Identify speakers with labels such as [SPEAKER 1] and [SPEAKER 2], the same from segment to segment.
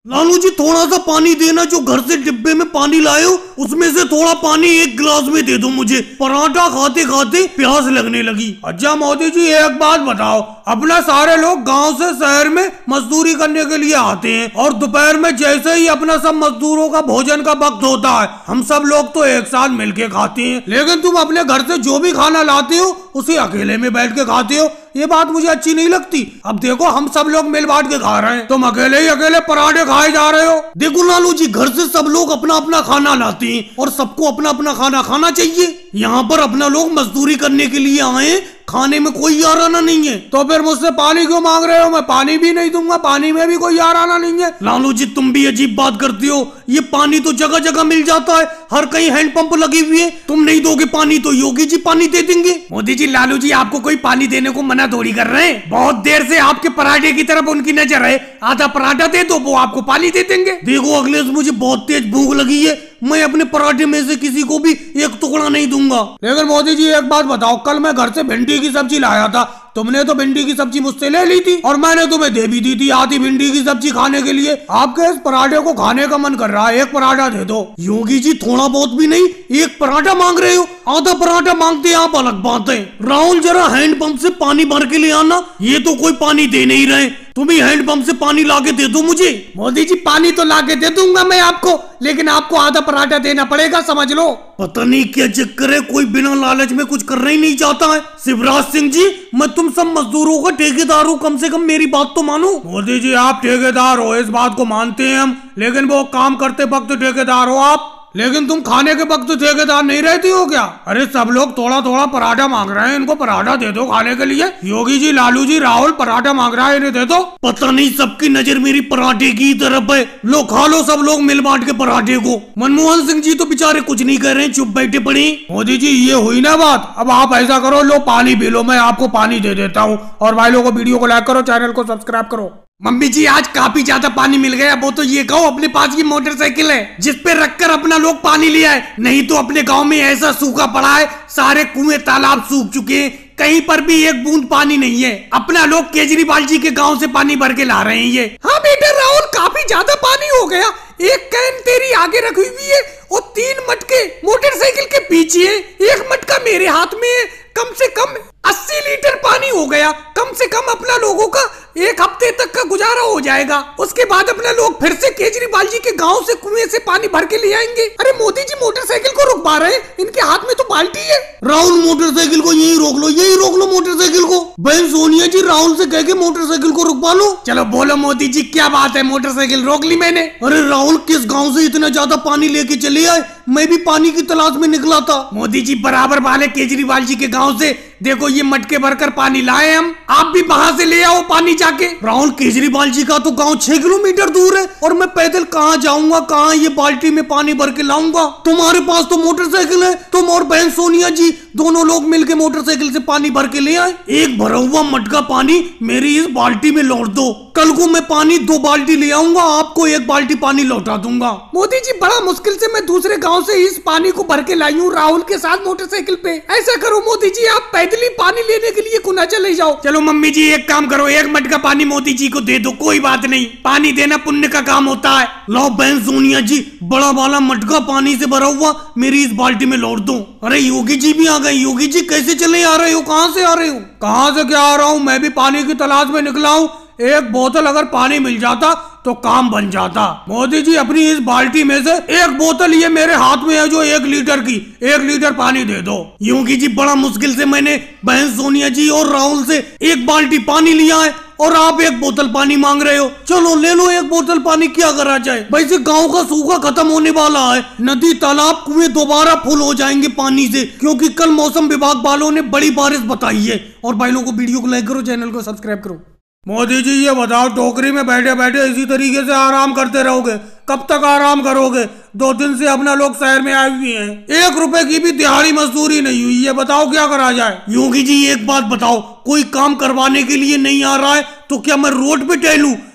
[SPEAKER 1] लालू जी थोड़ा सा पानी देना, जो घर से डिब्बे में पानी लाए हो उसमें से थोड़ा पानी एक गिलास में दे दो मुझे, पराठा खाते खाते प्यास लगने लगी। अच्छा मोदी जी एक बात बताओ, अपना सारे लोग गांव से शहर में मजदूरी करने के लिए आते हैं और दोपहर में जैसे ही अपना सब मजदूरों का भोजन का वक्त होता है हम सब लोग तो एक साथ मिलके खाते हैं, लेकिन तुम अपने घर से जो भी खाना लाते हो उसे अकेले में बैठ के खाते हो। ये बात मुझे अच्छी नहीं लगती। अब देखो हम सब लोग मिल बांट के खा रहे हैं, तुम अकेले ही अकेले पराठे खाए जा रहे हो। देखो लालू जी घर से सब लोग अपना अपना खाना लाते हैं और सबको अपना अपना खाना खाना चाहिए। यहाँ पर अपना लोग मजदूरी करने के लिए आए, खाने में कोई याराना नहीं है, तो फिर मुझसे पानी क्यों मांग रहे हो? मैं पानी भी नहीं दूंगा, पानी में भी कोई याराना नहीं है। लालू जी तुम भी अजीब बात करते हो, ये पानी तो जगह जगह मिल जाता है, हर कहीं हैंडपंप लगी हुई है, तुम नहीं दोगे पानी तो योगी जी पानी दे देंगे।
[SPEAKER 2] मोदी जी लालू जी आपको कोई पानी देने को मना थोड़ी कर रहे हैं, बहुत देर से आपके पराठे की तरफ उनकी नजर है, आधा पराठा दे दो वो आपको पानी दे देंगे।
[SPEAKER 1] देखो अखिलेश मुझे बहुत तेज भूख लगी है, मैं अपने पराठे में से किसी को भी एक टुकड़ा नहीं दूंगा।
[SPEAKER 2] लेकिन मोदी जी एक बात बताओ, कल मैं घर से भिंडी की सब्जी लाया था, तुमने तो भिंडी की सब्जी मुझसे ले ली थी और मैंने तुम्हें दे भी दी थी आधी भिंडी की सब्जी खाने के लिए। आपके इस पराठे को खाने का मन कर रहा है, एक पराठा दे दो।
[SPEAKER 1] योगी जी थोड़ा बहुत भी नहीं, एक पराठा मांग रहे हो, आधा पराठा मांगते आप अलग बात है। राहुल जरा हैंडपंप से पानी भर के ले आना, ये तो कोई पानी दे नहीं रहे, तुम ही हैंडपंप से पानी लाके दे दो मुझे।
[SPEAKER 2] मोदी जी पानी तो लाके दे दूंगा मैं आपको, लेकिन आपको आधा पराठा देना पड़ेगा, समझ लो।
[SPEAKER 1] पता नहीं क्या चक्कर है, कोई बिना लालच में कुछ करना ही नहीं चाहता है। शिवराज सिंह जी मैं तुम सब मजदूरों का ठेकेदार हूँ, कम से कम मेरी बात तो मानो।
[SPEAKER 2] मोदी जी आप ठेकेदार हो, इस बात को मानते हैं हम, लेकिन वो काम करते वक्त ठेकेदार हो आप, लेकिन तुम खाने के वक्त ठेकेदार नहीं रहती हो क्या? अरे सब लोग थोड़ा थोड़ा पराठा मांग रहे हैं, इनको पराठा दे दो खाने के लिए। योगी जी लालू जी राहुल पराठा मांग रहा है, इन्हें दे दो।
[SPEAKER 1] पता नहीं सबकी नजर मेरी पराठे की तरफ है, लो खा लो सब लोग मिल बांट के पराठे को। मनमोहन सिंह जी तो बेचारे कुछ नहीं कर रहे हैं, चुप बैठे पड़े।
[SPEAKER 2] मोदी जी ये हुई ना बात, अब आप ऐसा करो, लो पानी पी लो, मैं आपको पानी दे देता हूँ। और भाई लोगों को वीडियो को लाइक करो, चैनल को सब्सक्राइब करो। मम्मी जी आज काफी ज्यादा पानी मिल गया, वो तो ये कहो अपने पास ये मोटरसाइकिल है जिस पे रखकर अपना लोग पानी ले आए, नहीं तो अपने गांव में ऐसा सूखा पड़ा है, सारे कुएं तालाब सूख चुके हैं, कहीं पर भी एक बूंद पानी नहीं है। अपना लोग केजरीवाल जी के गांव से पानी भर के ला रहे हैं ये। हाँ बेटा राहुल काफी ज्यादा पानी हो गया, एक कैन तेरी आगे रखी हुई है और 3 मटके मोटरसाइकिल के पीछे है, एक मटका मेरे हाथ में है, कम से कम 80 लीटर पानी हो गया। कम से कम अपना लोगों का एक हफ्ते तक का गुजारा हो जाएगा, उसके बाद अपना लोग फिर से केजरीवाल जी के गांव से कुएं से पानी भर के ले आएंगे। अरे मोदी जी मोटरसाइकिल को रुकवा रहे हैं, इनके हाथ में तो बाल्टी है।
[SPEAKER 1] राहुल मोटरसाइकिल को यही रोक लो, यही रोक लो मोटरसाइकिल को। बहन सोनिया जी राहुल से कह के मोटरसाइकिल को रुकवा लो।
[SPEAKER 2] चलो बोलो मोदी जी क्या बात है, मोटरसाइकिल रोक ली मैंने।
[SPEAKER 1] अरे राहुल किस गाँव से इतना ज्यादा पानी लेके चले आए, मैं भी पानी की तलाश में निकला था।
[SPEAKER 2] मोदी जी बराबर वाले केजरीवाल जी के गांव से देखो ये मटके भरकर पानी लाए हम, आप भी वहां से ले आओ पानी जाके।
[SPEAKER 1] राहुल केजरीवाल जी का तो गांव 6 किलोमीटर दूर है और मैं पैदल कहाँ जाऊंगा, कहाँ ये बाल्टी में पानी भर के लाऊंगा। तुम्हारे पास तो मोटरसाइकिल है, तुम और बहन सोनिया जी दोनों लोग मिलके मोटरसाइकिल से पानी भर के ले आए। एक भरा हुआ मटका पानी मेरी इस बाल्टी में लौट दो, कल को मैं पानी 2 बाल्टी ले आऊंगा, आपको 1 बाल्टी पानी लौटा दूंगा।
[SPEAKER 2] मोदी जी बड़ा मुश्किल से मैं दूसरे गांव से इस पानी को भर के लाई हूँ राहुल के साथ मोटरसाइकिल पे। ऐसा करो मोदी जी आप पैदल ही पानी लेने के लिए कुना चले जाओ। चलो मम्मी जी एक काम करो, 1 मटका पानी मोदी जी को दे दो, कोई बात नहीं, पानी देना पुण्य का काम होता है।
[SPEAKER 1] लो बहन सोनिया जी बड़ा वाला मटका पानी से भरा हुआ मेरी इस बाल्टी में लौट दो। अरे योगी जी भी आ गए। योगी जी कैसे चले आ रहे हो, कहाँ से आ रहे हो?
[SPEAKER 2] कहाँ से क्या आ रहा हूँ, मैं भी पानी की तलाश में निकला हूँ। एक बोतल अगर पानी मिल जाता तो काम बन जाता। मोदी जी अपनी इस बाल्टी में से 1 बोतल ये मेरे हाथ में है जो 1 लीटर की, 1 लीटर पानी दे दो।
[SPEAKER 1] योगी जी बड़ा मुश्किल से मैंने बहन सोनिया जी और राहुल से 1 बाल्टी पानी लिया है और आप 1 बोतल पानी मांग रहे हो। चलो ले लो 1 बोतल पानी, क्या करा जाए। वैसे गांव का सूखा खत्म होने वाला है, नदी तालाब कुएं दोबारा फुल हो जाएंगे पानी से, क्योंकि कल मौसम विभाग वालों ने बड़ी बारिश बताई है। और भाई लोगों को वीडियो को लाइक करो, चैनल को सब्सक्राइब करो।
[SPEAKER 2] मोदी जी ये बताओ टोकरी में बैठे बैठे इसी तरीके से आराम करते रहोगे, कब तक आराम करोगे? 2 दिन से अपना लोग शहर में आए हुए हैं, 1 रुपए की भी दिहाड़ी मजदूरी नहीं हुई, ये बताओ क्या करा जाए?
[SPEAKER 1] योगी जी एक बात बताओ, कोई काम करवाने के लिए नहीं आ रहा है तो क्या मैं रोड पे टहलूं?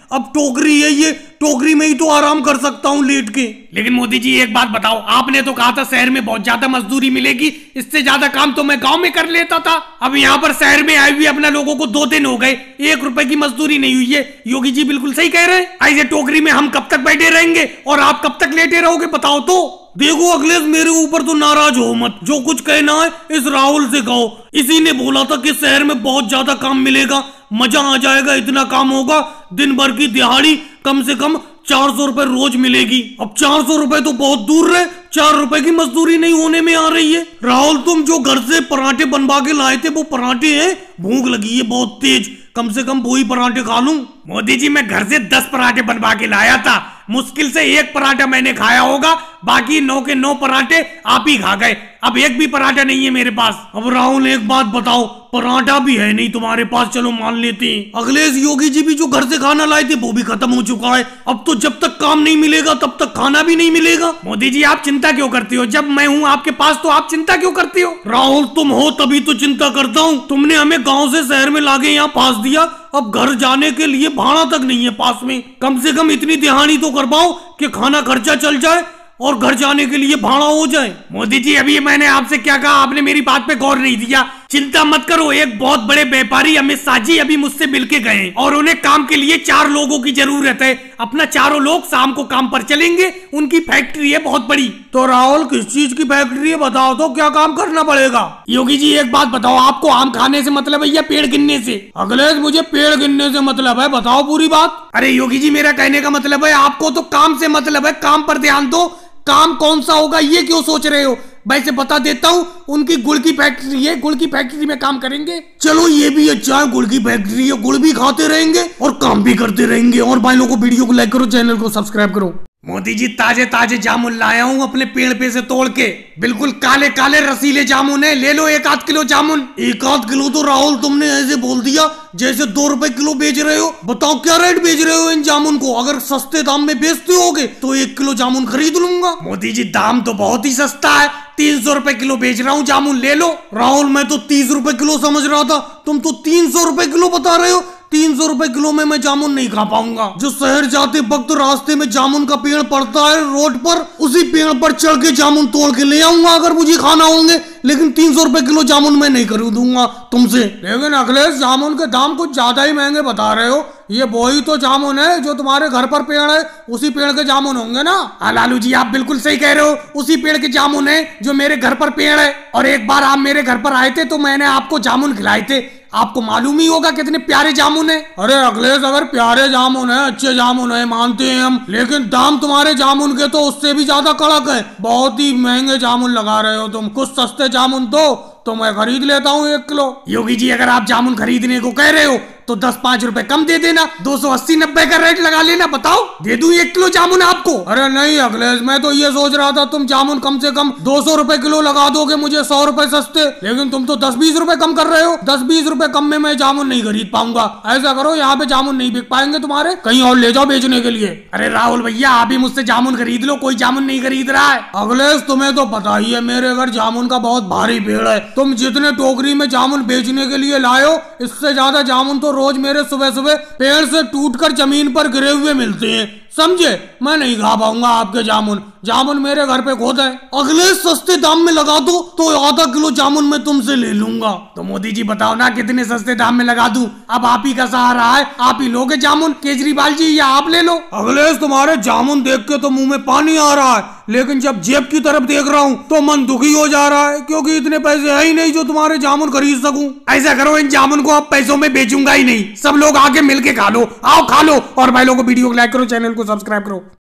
[SPEAKER 1] अब टोकरी है ये, टोकरी में ही तो आराम कर सकता हूँ लेट के।
[SPEAKER 2] लेकिन मोदी जी एक बात बताओ, आपने तो कहा था शहर में बहुत ज्यादा मजदूरी मिलेगी, इससे ज्यादा काम तो मैं गांव में कर लेता था। अब यहाँ पर शहर में आए हुए अपना लोगों को 2 दिन हो गए, 1 रुपए की मजदूरी नहीं हुई है। योगी जी बिल्कुल सही कह रहे हैं। ऐसे टोकरी में हम कब तक बैठे रहेंगे और आप कब तक लेटे रहोगे बताओ तो।
[SPEAKER 1] देखो अखिलेश, मेरे ऊपर तो नाराज हो मत, जो कुछ कहना है इस राहुल से कहो। इसी ने बोला था कि शहर में बहुत ज्यादा काम मिलेगा, मजा आ जाएगा, इतना काम होगा, दिन भर की दिहाड़ी कम से कम 400 रुपए रोज मिलेगी। अब 400 रुपए तो बहुत दूर रहे, 4 रुपए की मजदूरी नहीं होने में आ रही है। राहुल, तुम जो घर से पराठे बनवा के लाए थे वो पराठे हैं, भूख लगी है बहुत तेज, कम से कम वही पराठे खा लूं।
[SPEAKER 2] मोदी जी मैं घर से 10 पराठे बनवा के लाया था, मुश्किल से 1 पराठा मैंने खाया होगा, बाकी 9 के 9 पराठे आप ही खा गए। अब 1 भी पराठा नहीं है मेरे पास।
[SPEAKER 1] अब राहुल एक बात बताओ, पराठा भी है नहीं तुम्हारे पास, चलो मान लेते हैं। अखिलेश, योगी जी भी जो घर से खाना लाए थे वो भी खत्म हो चुका है। अब तो जब तक काम नहीं मिलेगा तब तक खाना भी नहीं मिलेगा।
[SPEAKER 2] मोदी जी आप चिंता क्यों करते हो, जब मैं हूँ आपके पास तो आप चिंता क्यों करते हो।
[SPEAKER 1] राहुल, तुम हो तभी तो चिंता करता हूँ। तुमने हमें गाँव से शहर में लाके यहाँ फांस दिया, अब घर जाने के लिए भाड़ा तक नहीं है पास में। कम से कम इतनी दिहाड़ी तो कर पाओ कि खाना खर्चा चल जाए और घर जाने के लिए भाड़ा हो जाए।
[SPEAKER 2] मोदी जी अभी मैंने आपसे क्या कहा, आपने मेरी बात पे गौर नहीं दिया। चिंता मत करो, एक बहुत बड़े व्यापारी अमित शाह जी अभी मुझसे मिलके गए और उन्हें काम के लिए 4 लोगों की जरूरत है। अपना 4 लोग शाम को काम पर चलेंगे, उनकी फैक्ट्री है बहुत बड़ी।
[SPEAKER 1] तो राहुल, किस चीज की फैक्ट्री है बताओ तो, क्या काम करना पड़ेगा।
[SPEAKER 2] योगी जी एक बात बताओ, आपको आम खाने से मतलब है या पेड़ गिनने से।
[SPEAKER 1] अखिलेश, मुझे पेड़ गिनने से मतलब है, बताओ पूरी बात।
[SPEAKER 2] अरे योगी जी मेरा कहने का मतलब है आपको तो काम से मतलब है, काम पर ध्यान दो। काम कौन सा होगा ये क्यों सोच रहे हो। वैसे बता देता हूँ, उनकी गुड़ की फैक्ट्री है, गुड़ की फैक्ट्री में काम करेंगे।
[SPEAKER 1] चलो ये भी अच्छा है, गुड़ की फैक्ट्री है, गुड़ भी खाते रहेंगे और काम भी करते रहेंगे। और भाई लोगों को वीडियो को लाइक करो, चैनल को सब्सक्राइब करो।
[SPEAKER 2] मोदी जी ताजे ताजे जामुन लाया हूँ अपने पेड़ पे से तोड़ के, बिल्कुल काले काले रसीले जामुन है, ले लो 1 आध किलो जामुन।
[SPEAKER 1] 1 आध किलो तो राहुल तुमने ऐसे बोल दिया जैसे 2 रुपए किलो बेच रहे हो। बताओ क्या रेट बेच रहे हो इन जामुन को। अगर सस्ते दाम में बेचते होगे तो 1 किलो जामुन खरीद लूंगा।
[SPEAKER 2] मोदी जी दाम तो बहुत ही सस्ता है, 300 रुपए किलो बेच रहा हूँ जामुन, ले लो।
[SPEAKER 1] राहुल, मैं तो 30 रुपए किलो समझ रहा था, तुम तो 300 रुपए किलो बता रहे हो। 300 रुपए किलो में मैं जामुन नहीं खा पाऊंगा। जो शहर जाते वक्त रास्ते में जामुन का पेड़ पड़ता है रोड पर, उसी पेड़ पर चढ़ के जामुन तोड़ के ले आऊंगा अगर मुझे खाना होंगे। लेकिन 300 रुपए किलो जामुन मैं नहीं खरीदूंगा तुमसे।
[SPEAKER 2] लेकिन अखिलेश, जामुन के दाम कुछ ज्यादा ही महंगे बता रहे हो। ये वही तो जामुन है जो तुम्हारे घर पर पेड़ है, उसी पेड़ के जामुन होंगे ना। लालू जी आप बिल्कुल सही कह रहे हो, उसी पेड़ के जामुन है जो मेरे घर पर पेड़ है। और एक बार आप मेरे घर पर आए थे तो मैंने आपको जामुन खिलाए थे, आपको मालूम ही होगा कितने प्यारे जामुन है।
[SPEAKER 1] अरे अखिलेश, अगर प्यारे जामुन है, अच्छे जामुन है, मानते हैं हम, लेकिन दाम तुम्हारे जामुन के तो उससे भी ज्यादा कड़क है। बहुत ही महंगे जामुन लगा रहे हो तुम। कुछ सस्ते जामुन तो मैं खरीद लेता हूँ 1 किलो।
[SPEAKER 2] योगी जी अगर आप जामुन खरीदने को कह रहे हो तो 10-5 रुपए कम दे देना, 280-90 का रेट लगा लेना। बताओ दे दूं 1 किलो जामुन आपको।
[SPEAKER 1] अरे नहीं अखिलेश, मैं तो ये सोच रहा था तुम जामुन कम से कम 200 रुपए किलो लगा दोगे मुझे, 100 रुपए सस्ते। लेकिन तुम तो 10-20 रुपए कम कर रहे हो। 10-20 रुपए कम में मैं जामुन नहीं खरीद पाऊंगा। ऐसा करो, यहाँ पे जामुन नहीं बिक पाएंगे तुम्हारे, कहीं और ले जाओ बेचने के लिए।
[SPEAKER 2] अरे राहुल भैया, आप ही मुझसे जामुन खरीद लो, कोई जामुन नहीं खरीद रहा है।
[SPEAKER 1] अखिलेश, तुम्हें तो पता ही है मेरे घर जामुन का बहुत भारी पेड़ है। तुम जितने टोकरी में जामुन बेचने के लिए लाए हो, इससे ज्यादा जामुन तो रोज मेरे सुबह सुबह पेड़ से टूटकर जमीन पर गिरे हुए मिलते हैं, समझे। मैं नहीं खा पाऊंगा आपके जामुन, जामुन मेरे घर पे खुद है। अगले सस्ते दाम में लगा दो तो आधा किलो जामुन मैं तुमसे ले लूंगा।
[SPEAKER 2] तो मोदी जी बताओ ना कितने सस्ते दाम में लगा दूं। अब आप ही का सहारा है, आप ही लोगे जामुन। केजरीवाल जी या आप ले लो।
[SPEAKER 1] अखिलेश, तुम्हारे जामुन देख के तो मुंह में पानी आ रहा है, लेकिन जब जेब की तरफ देख रहा हूँ तो मन दुखी हो जा रहा है, क्योंकि इतने पैसे है ही नहीं जो तुम्हारे जामुन खरीद सकूं।
[SPEAKER 2] ऐसा करो, इन जामुन को अब पैसों में बेचूंगा ही नहीं, सब लोग आके मिलके खा लो, आओ खा लो। और भाई लोगों को वीडियो को लाइक करो, चैनल को सब्सक्राइब करो।